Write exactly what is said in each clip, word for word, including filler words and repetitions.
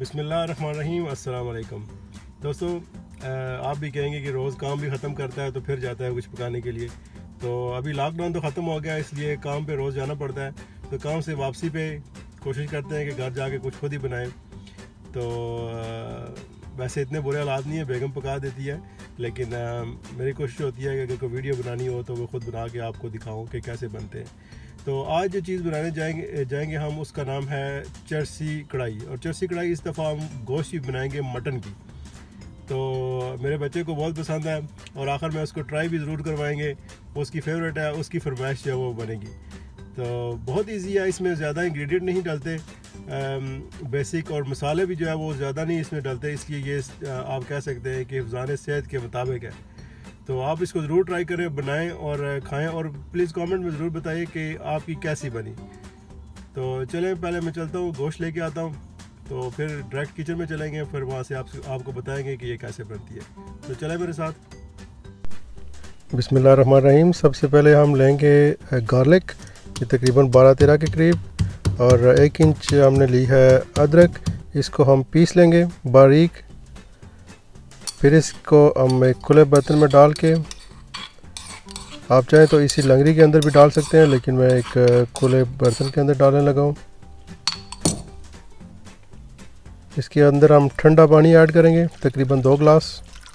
बिस्मिल्लाहिर्रहमानिर्रहीम, अस्सलाम वालेकुम। दोस्तों, आप भी कहेंगे कि रोज़ काम भी ख़त्म करता है तो फिर जाता है कुछ पकाने के लिए। तो अभी लॉकडाउन तो ख़त्म हो गया, इसलिए काम पे रोज़ जाना पड़ता है। तो काम से वापसी पे कोशिश करते हैं कि घर जाके कुछ खुद ही बनाएं। तो वैसे इतने बुरे हालात नहीं है, बेगम पका देती है, लेकिन आ, मेरी कोशिश होती है कि अगर कोई वीडियो बनानी हो तो वो खुद बना के आपको दिखाऊं कि कैसे बनते हैं। तो आज जो चीज़ बनाने जाएंगे जाएंगे हम, उसका नाम है चरसी कढ़ाई। और चरसी कढ़ाई इस दफ़ा हम गोश्त ही बनाएंगे, मटन की। तो मेरे बच्चे को बहुत पसंद है और आखिर में उसको ट्राई भी ज़रूर करवाएंगे। उसकी फेवरेट है, उसकी फरमाइश जो है वो बनेगी। तो बहुत इजी है, इसमें ज़्यादा इंग्रेडिएंट नहीं डलते, बेसिक, और मसाले भी जो है वो ज़्यादा नहीं इसमें डलते, इसलिए ये आप कह सकते हैं कि हिफ़्ज़ान सेहत के मुताबिक है। तो आप इसको ज़रूर ट्राई करें, बनाएं और खाएं, और प्लीज़ कमेंट में ज़रूर बताइए कि आपकी कैसी बनी। तो चलें, पहले मैं चलता हूँ, गोश्त लेके आता हूँ, तो फिर डायरेक्ट किचन में चलेंगे, फिर वहाँ से आप, आपको बताएंगे कि ये कैसे बनती है। तो चलें मेरे साथ। बिस्मिल्लाहिर्रहमानिर्रहीम। सबसे पहले हम लेंगे गार्लिक, ये तकरीबन बारह तेरह के करीब, और एक इंच हमने ली है अदरक। इसको हम पीस लेंगे बारीक। फिर इसको हम एक खुले बर्तन में डाल के, आप चाहें तो इसी लंगड़ी के अंदर भी डाल सकते हैं, लेकिन मैं एक खुले बर्तन के अंदर डालने लगा हूँ। इसके अंदर हम ठंडा पानी ऐड करेंगे, तकरीबन दो गिलास।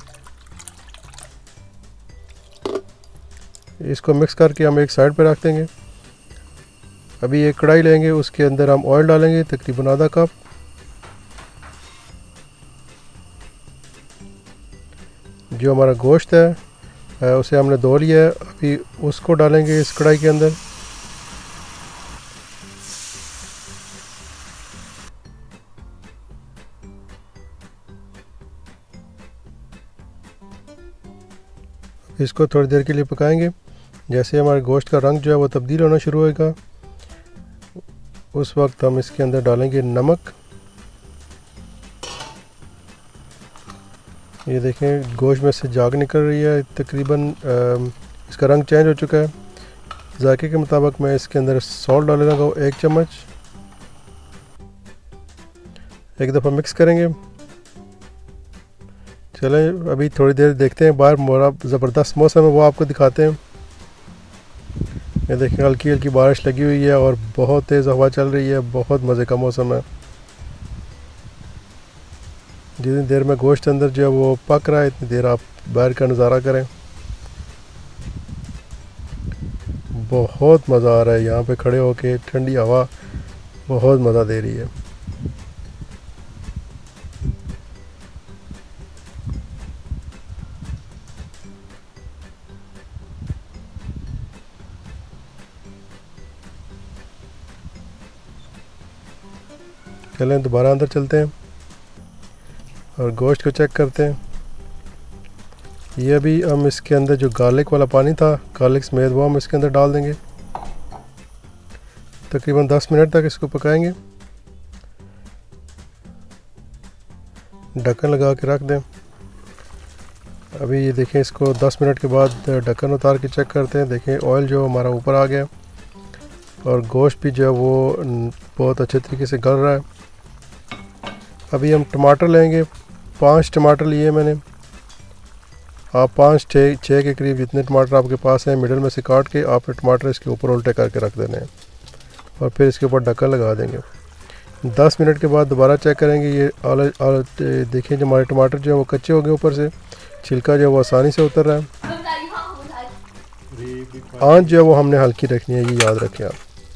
इसको मिक्स करके हम एक साइड पे रख देंगे। अभी एक कढ़ाई लेंगे, उसके अंदर हम ऑयल डालेंगे, तकरीबन आधा कप। जो हमारा गोश्त है उसे हमने धो लिया है, अभी उसको डालेंगे इस कढ़ाई के अंदर। इसको थोड़ी देर के लिए पकाएंगे। जैसे हमारे गोश्त का रंग जो है वो तब्दील होना शुरू होगा, उस वक्त हम इसके अंदर डालेंगे नमक। ये देखें, गोश्त में से झाग निकल रही है, तकरीबन इसका रंग चेंज हो चुका है। जायके के मुताबिक मैं इसके अंदर सॉल्ट डालने लगा हूँ, एक चम्मच। एक दफ़ा मिक्स करेंगे। चलें, अभी थोड़ी देर देखते हैं, बाहर बड़ा ज़बरदस्त मौसम है, वो आपको दिखाते हैं। ये देखें, हल्की हल्की बारिश लगी हुई है और बहुत तेज़ हवा चल रही है, बहुत मज़े का मौसम है। जितनी देर में गोश्त अंदर जो है वो पक रहा है, इतनी देर आप बाहर का नज़ारा करें। बहुत मज़ा आ रहा है यहाँ पे खड़े होके, ठंडी हवा बहुत मज़ा दे रही है। चलें, दोबारा अंदर चलते हैं और गोश्त को चेक करते हैं। ये अभी हम इसके अंदर जो गार्लिक वाला पानी था, गार्लिक समेत, वो हम इसके अंदर डाल देंगे। तकरीबन दस मिनट तक इसको पकाएंगे। ढक्कन लगा के रख दें। अभी ये देखें, इसको दस मिनट के बाद ढक्कन उतार के चेक करते हैं। देखें, ऑयल जो हमारा ऊपर आ गया और गोश्त भी जो है वो बहुत अच्छे तरीके से गल रहा है। अभी हम टमाटर लेंगे, पांच टमाटर लिए मैंने। आप पाँच छः छः के करीब जितने टमाटर आपके पास हैं, मिडल में से काट के आपने टमाटर इसके ऊपर उल्टे करके रख देने हैं और फिर इसके ऊपर ढक्कन लगा देंगे। दस मिनट के बाद दोबारा चेक करेंगे। ये आल, आल, देखें, जो हमारे टमाटर जो है वो कच्चे हो गए, ऊपर से छिलका जो है वो आसानी से उतर रहा है। आंच जो है वो हमने हल्की रखनी है, ये याद रखें आप।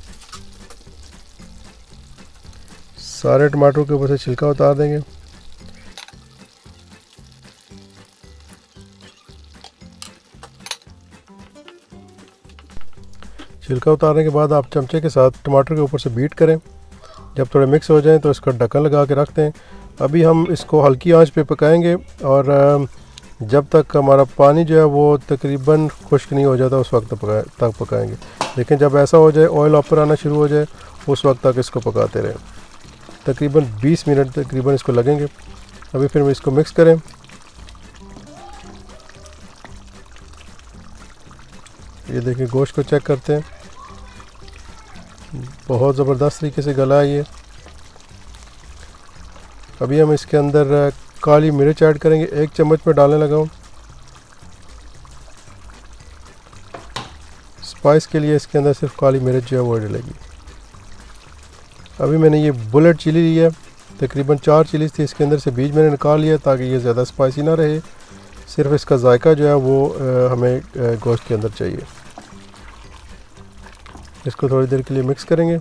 सारे टमाटरों के ऊपर से छिलका उतार देंगे। छिलका उतारने के बाद आप चमचे के साथ टमाटर के ऊपर से बीट करें। जब थोड़े मिक्स हो जाएं तो इसका ढक्कन लगा के रखते हैं। अभी हम इसको हल्की आंच पे पकाएंगे और जब तक हमारा पानी जो है वो तकरीबन खुश्क नहीं हो जाता, उस वक्त पका तक पकाएंगे। लेकिन जब ऐसा हो जाए, ऑयल ऊपर आना शुरू हो जाए, उस वक्त तक इसको पकाते रहें। तकरीबन बीस मिनट तकरीबन इसको लगेंगे। अभी फिर हम इसको मिक्स करें। ये देखिए, गोश्त को चेक करते हैं, बहुत ज़बरदस्त तरीके से गला है ये। अभी हम इसके अंदर काली मिर्च ऐड करेंगे, एक चम्मच में डालने लगा हूँ। स्पाइस के लिए इसके अंदर सिर्फ काली मिर्च जो है वो डलेगी। अभी मैंने ये बुलेट चिली ली है, तकरीबन चार चिलीज थी, इसके अंदर से बीज मैंने निकाल लिया ताकि ये ज़्यादा स्पाइसी ना रहे, सिर्फ इसका जायका जो है वो आ, हमें गोश्त के अंदर चाहिए। इसको थोड़ी देर के लिए मिक्स करेंगे।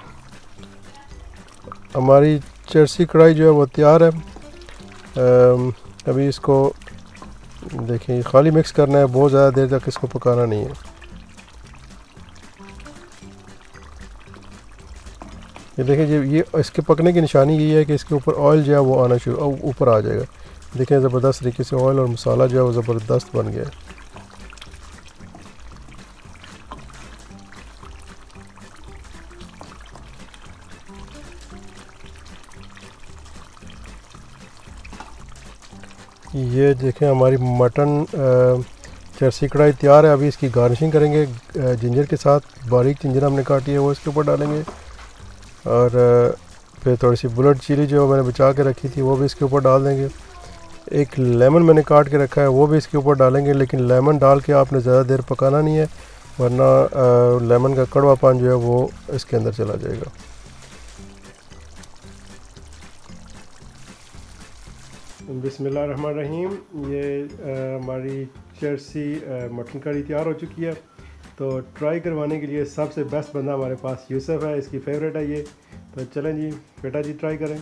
हमारी चरसी कढ़ाई जो है वो तैयार है। आ, अभी इसको देखिए खाली मिक्स करना है, बहुत ज़्यादा देर तक इसको पकाना नहीं है। ये देखिए ये ये इसके पकने की निशानी यही है कि इसके ऊपर ऑयल जो है वो आना शुरू ऊपर आ जाएगा। देखें ज़बरदस्त तरीके से ऑयल और मसाला जो है वो ज़बरदस्त बन गया है। ये देखें हमारी मटन चरसी कढ़ाई तैयार है। अभी इसकी गार्निशिंग करेंगे जिंजर के साथ। बारीक जिंजर हमने काटी है वो इसके ऊपर डालेंगे, और फिर थोड़ी सी बुलेट चिली जो मैंने बचा के रखी थी वो भी इसके ऊपर डाल देंगे। एक लेमन मैंने काट के रखा है वो भी इसके ऊपर डालेंगे, लेकिन लेमन डाल के आपने ज़्यादा देर पकाना नहीं है, वरना लेमन का कड़वापन जो है वो इसके अंदर चला जाएगा। बिस्मिल्लाहिर्रहमानिर्रहीम। ये हमारी चरसी मटन करी तैयार हो चुकी है। तो ट्राई करवाने के लिए सबसे बेस्ट बंदा हमारे पास यूसुफ है, इसकी फेवरेट है ये। तो चलें जी बेटा जी ट्राई करें।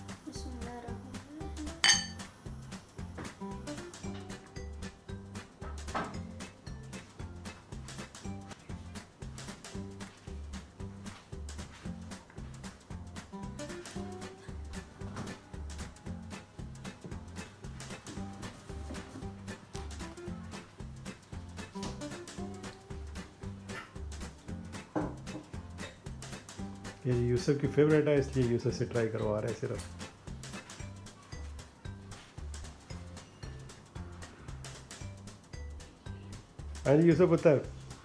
ये यूसुफ की फेवरेट है इसलिए यूसुफ से ट्राई करवा रहे हैं सिर्फ। हाँ जी यूसुफ बता,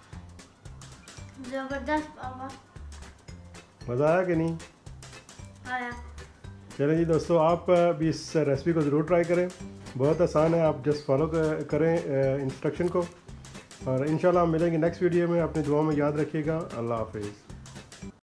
जबरदस्त पापा, मज़ा आया कि नहीं आया। चलें जी दोस्तों, आप भी इस रेसिपी को ज़रूर ट्राई करें, बहुत आसान है। आप जस्ट फॉलो करें इंस्ट्रक्शन को, और इंशाल्लाह हम मिलेंगे नेक्स्ट वीडियो में। अपनी दुआ में याद रखिएगा। अल्लाह हाफिज़।